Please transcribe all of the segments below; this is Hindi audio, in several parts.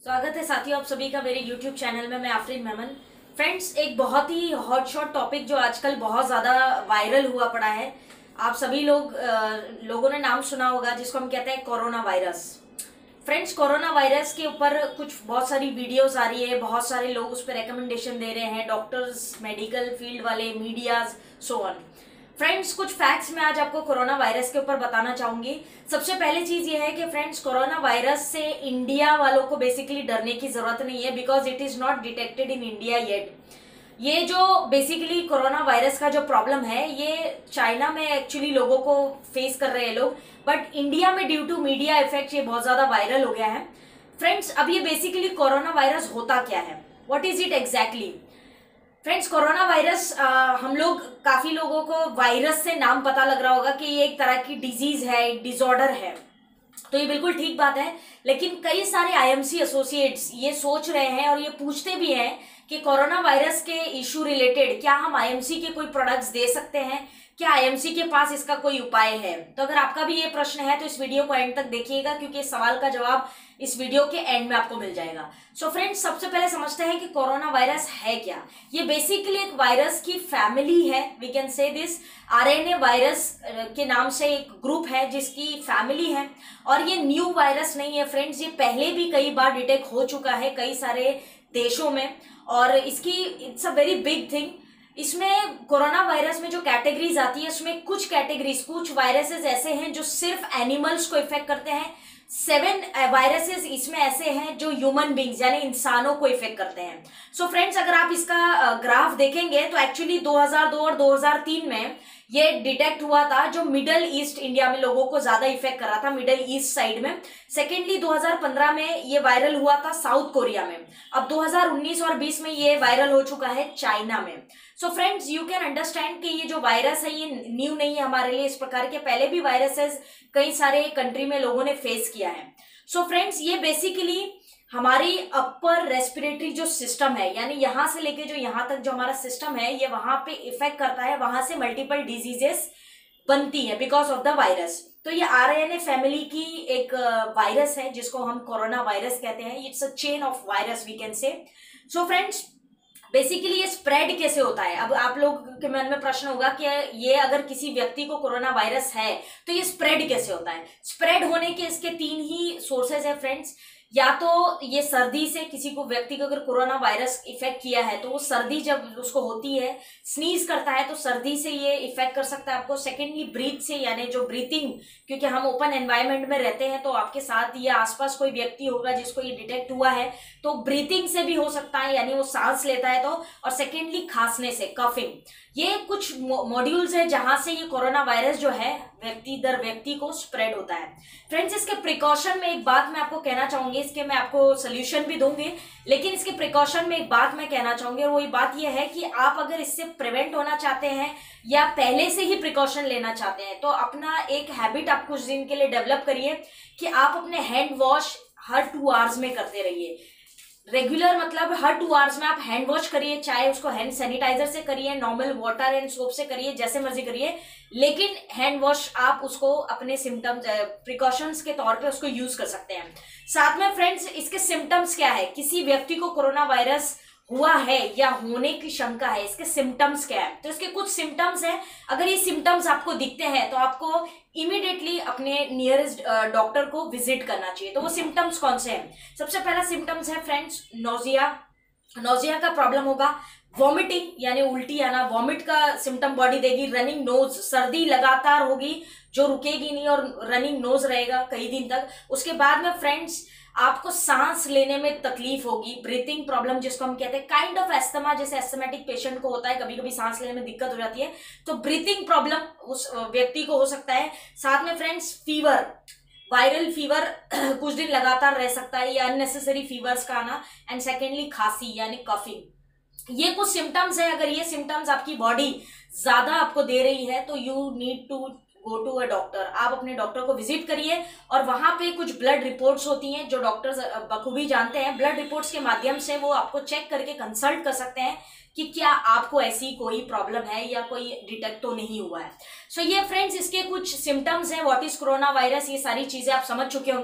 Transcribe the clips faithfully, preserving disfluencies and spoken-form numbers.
स्वागत है साथियों आप सभी का मेरे YouTube चैनल में। मैं आफरीन मेमन। फ्रेंड्स, एक बहुत ही हॉट शॉट टॉपिक जो आजकल बहुत ज़्यादा वायरल हुआ पड़ा है, आप सभी लोग आ, लोगों ने नाम सुना होगा, जिसको हम कहते हैं corona virus. Friends, corona virus के ऊपर कुछ बहुत सारी वीडियोस आ रही है, बहुत सारे लोग उस पर रिकमेंडेशन दे रहे हैं, डॉक्टर्स, मेडिकल फील्ड वाले, मीडियाज, सो ऑन। फ्रेंड्स, कुछ फैक्ट्स मैं आज आपको कोरोना वायरस के ऊपर बताना चाहूंगी। सबसे पहले चीज ये है कि फ्रेंड्स, कोरोना वायरस से इंडिया वालों को बेसिकली डरने की जरूरत नहीं है, because it is not detected in India yet. ये जो बेसिकली कोरोना वायरस का जो प्रॉब्लम है, ये चाइना में एक्चुअली लोगों को फेस कर रहे हैं लोग, बट इंडिया में ड्यू टू मीडिया इफेक्ट ये बहुत ज्यादा वायरल हो गया है। फ्रेंड्स, अब ये बेसिकली कोरोना वायरस होता क्या है, what is it exactly? Friends, corona virus, हम लोग काफी लोगों को वायरस से नाम पता लग रहा होगा कि ये एक तरह की डिजीज है, एक डिसऑर्डर है, तो ये बिल्कुल ठीक बात है। लेकिन कई सारे आईएमसी एसोसिएट्स ये सोच रहे हैं और ये पूछते भी हैं कि कोरोना वायरस के इशू रिलेटेड क्या हम आईएमसी के कोई प्रोडक्ट्स दे सकते हैं, क्या आईएमसी के पास इसका कोई उपाय है? तो अगर आपका भी ये प्रश्न है तो इस वीडियो को एंड तक देखिएगा, क्योंकि इस सवाल का जवाब इस वीडियो के एंड में आपको मिल जाएगा। सो so फ्रेंड्स, सबसे पहले समझते हैं कि कोरोना वायरस है क्या। ये बेसिकली एक वायरस की फैमिली है, we can say this. RNA virus के नाम से एक ग्रुप है जिसकी फैमिली है, और ये न्यू वायरस नहीं है फ्रेंड्स, ये पहले भी कई बार डिटेक्ट हो चुका है कई सारे देशों में, और इसकी it's a very big thing. इसमें कोरोना वायरस में जो कैटेगरीज आती है, उसमें कुछ कैटेगरीज, कुछ वायरसेस ऐसे हैं जो सिर्फ एनिमल्स को इफेक्ट करते हैं। सेवन वायरसेस इसमें ऐसे हैं जो ह्यूमन बींग्स यानी इंसानों को इफेक्ट करते हैं। सो so फ्रेंड्स, अगर आप इसका ग्राफ देखेंगे तो एक्चुअली दो हज़ार दो और दो हज़ार तीन में ये डिटेक्ट हुआ था, जो मिडल ईस्ट इंडिया में लोगों को ज्यादा इफेक्ट कर रहा था, मिडल ईस्ट साइड में। सेकेंडली दो हज़ार पंद्रह में ये वायरल हुआ था साउथ कोरिया में। अब दो हज़ार उन्नीस और बीस में ये वायरल हो चुका है चाइना में। So friends, you can understand कि ये जो वायरस है ये न्यू नहीं है हमारे लिए। इस प्रकार के पहले भी वायरसेस कई सारे कंट्री में लोगों ने फेस किया है। सो so फ्रेंड्स, ये बेसिकली हमारी अपर रेस्पिरेटरी जो सिस्टम है, यानी यहां से लेके जो यहां तक जो हमारा सिस्टम है, ये वहां पे इफेक्ट करता है, वहां से मल्टीपल डिजीजेस बनती है बिकॉज ऑफ द वायरस। तो ये आरएनए फैमिली की एक वायरस है जिसको हम कोरोना वायरस कहते हैं। It's a chain of virus we can say. So friends, basically ये स्प्रेड कैसे होता है? अब आप लोग के मन में प्रश्न होगा कि ये अगर किसी व्यक्ति को कोरोना वायरस है तो ये स्प्रेड कैसे होता है? स्प्रेड होने के इसके तीन ही सोर्सेज है फ्रेंड्स। या तो ये सर्दी से, किसी को व्यक्ति को अगर कोरोना वायरस इफेक्ट किया है तो वो सर्दी जब उसको होती है, स्नीज करता है, तो सर्दी से ये इफेक्ट कर सकता है आपको। सेकेंडली ब्रीथ से, यानी जो ब्रीथिंग, क्योंकि हम ओपन एनवायरनमेंट में रहते हैं तो आपके साथ या आसपास कोई व्यक्ति होगा जिसको ये डिटेक्ट हुआ है, तो ब्रीथिंग से भी हो सकता है, यानी वो सांस लेता है तो। और सेकेंडली खांसने से, कफिंग। ये कुछ मॉड्यूल्स है जहां से ये कोरोना वायरस जो है व्यक्ति दर व्यक्ति को स्प्रेड होता है। फ्रेंड्स, इसके प्रिकॉशन में एक बात मैं आपको कहना चाहूंगी, इसके मैं आपको सोल्यूशन भी दूंगी, लेकिन इसके प्रिकॉशन में एक बात मैं कहना चाहूंगी, और वही बात यह है कि आप अगर इससे प्रिवेंट होना चाहते हैं या पहले से ही प्रिकॉशन लेना चाहते हैं, तो अपना एक हैबिट आप कुछ दिन के लिए डेवलप करिए कि आप अपने हैंड वॉश हर टू आवर्स में करते रहिए। रेगुलर मतलब हर टू आवर्स में आप हैंड वॉश करिए, चाहे उसको हैंड सैनिटाइजर से करिए, नॉर्मल वाटर एंड सोप से करिए, जैसे मर्जी करिए, लेकिन हैंड वॉश आप उसको अपने सिम्टम्स प्रिकॉशंस के तौर पे उसको यूज कर सकते हैं। साथ में फ्रेंड्स, इसके सिम्टम्स क्या है? किसी व्यक्ति को कोरोना वायरस हुआ है या होने की शंका है, इसके सिम्टम्स क्या है? तो इसके कुछ सिम्टम्स हैं। अगर ये सिम्टम्स आपको दिखते हैं तो आपको इमीडिएटली अपने नियरेस्ट डॉक्टर को विजिट करना चाहिए। तो वो सिम्टम्स कौन से हैं? सबसे पहला सिम्टम्स है फ्रेंड्स नोजिया। नोजिया का प्रॉब्लम होगा। वॉमिटिंग यानी उल्टी आना, वॉमिट का सिम्टम बॉडी देगी। रनिंग नोज, सर्दी लगातार होगी जो रुकेगी नहीं और रनिंग नोज रहेगा कई दिन तक। उसके बाद में फ्रेंड्स, आपको सांस लेने में तकलीफ होगी। ब्रीथिंग प्रॉब्लम जिसको हम कहते हैं, काइंड ऑफ एस्थमा, जैसे एस्थमेटिक पेशेंट को होता है, कभी कभी सांस लेने में दिक्कत हो जाती है, तो ब्रीथिंग प्रॉब्लम उस व्यक्ति को हो सकता है। साथ में फ्रेंड्स, फीवर, वायरल फीवर कुछ दिन लगातार रह सकता है, या अननेसेसरी फीवर्स का आना। एंड सेकेंडली खांसी यानी कफिंग। ये कुछ सिम्टम्स है। अगर ये सिम्टम्स आपकी बॉडी ज्यादा आपको दे रही है तो you need to go to a doctor. आप अपने डॉक्टर को विजिट करिए, और वहां पे कुछ ब्लड रिपोर्ट्स होती हैं जो डॉक्टर्स बखूबी जानते हैं। ब्लड रिपोर्ट्स के माध्यम से वो आपको चेक करके कंसल्ट कर सकते हैं कि क्या आपको ऐसी कोई प्रॉब्लम है या कोई डिटेक्ट तो नहीं हुआ है। सो so ये फ्रेंड्स इसके कुछ सिम्टम्स हैं। व्हाट इज कोरोना वायरस, ये सारी चीजें आप समझ चुके होंगे।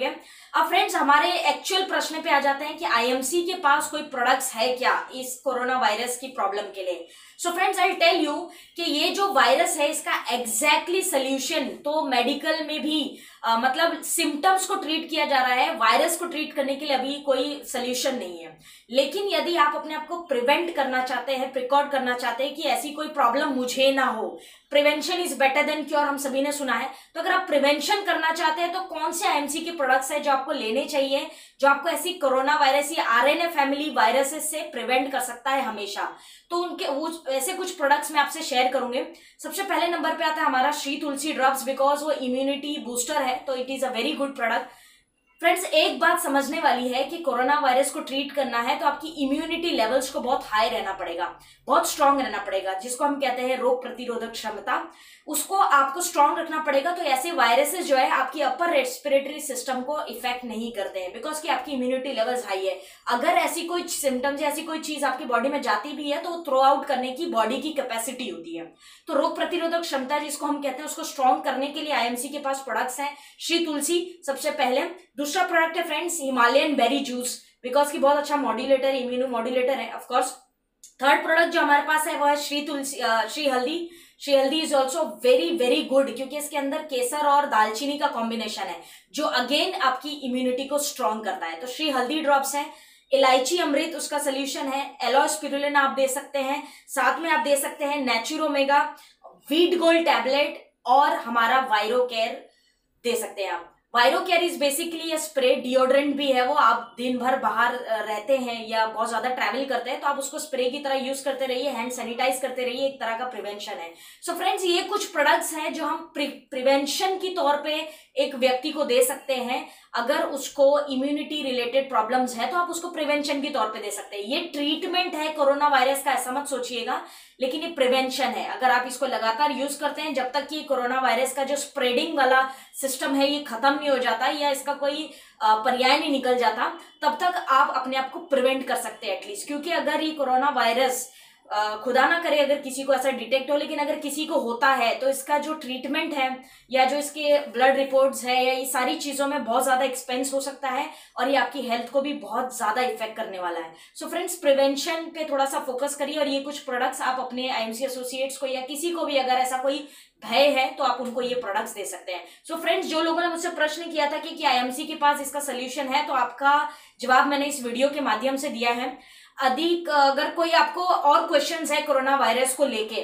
अब फ्रेंड्स हमारे एक्चुअल प्रश्न पे आ जाते हैं कि आईएमसी के पास कोई प्रोडक्ट्स है क्या इस कोरोना वायरस की प्रॉब्लम के लिए। So friends I tell you कि ये जो वायरस है इसका एग्जैक्टली सोल्यूशन तो मेडिकल में भी आ, मतलब सिम्टम्स को ट्रीट किया जा रहा है, वायरस को ट्रीट करने के लिए अभी कोई सोल्यूशन नहीं है। लेकिन यदि आप अपने आप को प्रिवेंट करना चाहते हैं, प्रिकॉर्ड करना चाहते हैं कि ऐसी कोई प्रॉब्लम मुझे ना हो, prevention is better than cure हम सभी ने सुना है, तो अगर आप प्रिवेंशन करना चाहते हैं तो कौन से आईएमसी के प्रोडक्ट्स हैं जो आपको लेने चाहिए, जो आपको ऐसी कोरोना वायरस या आरएनए फैमिली वायरसेस से प्रिवेंट कर सकता है हमेशा। तो उनके वो ऐसे कुछ प्रोडक्ट्स मैं आपसे शेयर करूंगे। सबसे पहले नंबर पे आता है हमारा श्री तुलसी ड्रॉप्स, बिकॉज वो इम्यूनिटी बूस्टर है, तो it is a very good product. Friends एक बात समझने वाली है कि कोरोना वायरस को ट्रीट करना है तो आपकी इम्यूनिटी लेवल्स को बहुत हाई रहना पड़ेगा, बहुत स्ट्रांग रहना पड़ेगा, जिसको हम कहते हैं रोग प्रतिरोधक क्षमता, उसको आपको स्ट्रांग रखना पड़ेगा। तो ऐसे वायरसेस जो है आपकी अपर रेस्पिरेटरी सिस्टम को इफेक्ट नहीं करते हैं, बिकॉज कि आपकी इम्यूनिटी लेवल्स हाई है। अगर ऐसी कोई सिम्टम्स या ऐसी कोई चीज आपकी बॉडी में जाती भी है तो वो थ्रो आउट करने की बॉडी की कैपेसिटी होती है। तो रोग प्रतिरोधक क्षमता जिसको हम कहते हैं उसको स्ट्रांग करने के लिए आईएमसी के पास प्रोडक्ट्स हैं श्री तुलसी सबसे पहले। दूसरा प्रोडक्ट है friends Himalayan berry juice, because की बहुत अच्छा मॉड्यूलेटर, इम्यूनो मॉड्यूलेटर है ऑफकोर्स। थर्ड प्रोडक्ट जो हमारे पास है वो है श्री तुलसी Shri Haldi. Shri Haldi is also very very good, क्योंकि इसके अंदर केसर और दालचीनी का कॉम्बिनेशन है जो अगेन आपकी इम्यूनिटी को स्ट्रांग करता है। तो श्री हल्दी ड्रॉप्स है। इलायची अमृत उसका सोल्यूशन है। एलो स्पिरुलिना आप दे सकते हैं, साथ में आप दे सकते हैं नेचुरोमेगा, वीट गोल्ड टैबलेट और हमारा वायरो केयर दे सकते हैं आप। Viro care is basically spray deodorant भी है, वो आप दिन भर बाहर रहते हैं या बहुत ज्यादा ट्रैवल करते हैं तो आप उसको स्प्रे की तरह यूज करते रहिए, हैंड सैनिटाइज करते रहिए, एक तरह का प्रिवेंशन है। सो so फ्रेंड्स ये कुछ प्रोडक्ट्स हैं जो हम प्रिवेंशन की तौर पे एक व्यक्ति को दे सकते हैं। अगर उसको इम्यूनिटी रिलेटेड प्रॉब्लम्स है तो आप उसको प्रिवेंशन के तौर पे दे सकते हैं। ये ट्रीटमेंट है कोरोना वायरस का, ऐसा मत सोचिएगा, लेकिन ये प्रिवेंशन है। अगर आप इसको लगातार यूज करते हैं जब तक कि कोरोना वायरस का जो स्प्रेडिंग वाला सिस्टम है ये खत्म नहीं हो जाता या इसका कोई पर्याय नहीं निकल जाता, तब तक आप अपने आप को प्रिवेंट कर सकते हैं एटलीस्ट। क्योंकि अगर ये कोरोना वायरस खुदा ना करे अगर किसी को ऐसा डिटेक्ट हो, लेकिन अगर किसी को होता है तो इसका जो ट्रीटमेंट है या जो इसके ब्लड रिपोर्ट्स है या ये सारी चीजों में बहुत ज्यादा एक्सपेंस हो सकता है और ये आपकी हेल्थ को भी बहुत ज्यादा इफेक्ट करने वाला है। सो फ्रेंड्स प्रिवेंशन पे थोड़ा सा फोकस करिए और ये कुछ प्रोडक्ट्स आप अपने आईएमसी एसोसिएट्स को या किसी को भी अगर ऐसा कोई भय है तो आप उनको ये प्रोडक्ट्स दे सकते हैं। सो so फ्रेंड्स जो लोगों ने मुझसे प्रश्न किया था कि, कि आईएमसी के पास इसका सोल्यूशन है, तो आपका जवाब मैंने इस वीडियो के माध्यम से दिया है। अधिक अगर कोई आपको और क्वेश्चंस है कोरोना वायरस को लेके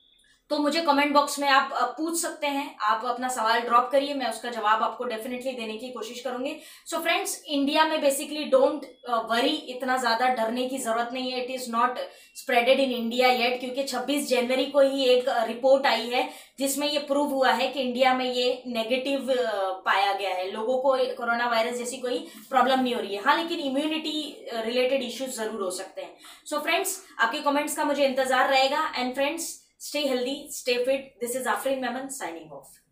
तो मुझे कमेंट बॉक्स में आप पूछ सकते हैं, आप अपना सवाल ड्रॉप करिए, मैं उसका जवाब आपको डेफिनेटली देने की कोशिश करूंगी। सो फ्रेंड्स इंडिया में बेसिकली डोंट वरी, इतना ज्यादा डरने की जरूरत नहीं है। It is not spreaded in India yet, क्योंकि छब्बीस जनवरी को ही एक रिपोर्ट आई है जिसमें ये प्रूव हुआ है कि इंडिया में ये नेगेटिव पाया गया है, लोगों को कोरोना वायरस जैसी कोई प्रॉब्लम नहीं हो रही है। हाँ लेकिन इम्यूनिटी रिलेटेड इश्यूज जरूर हो सकते हैं। सो फ्रेंड्स आपके कमेंट्स का मुझे इंतजार रहेगा। And friends stay healthy, stay fit. This is Afreen Memon signing off.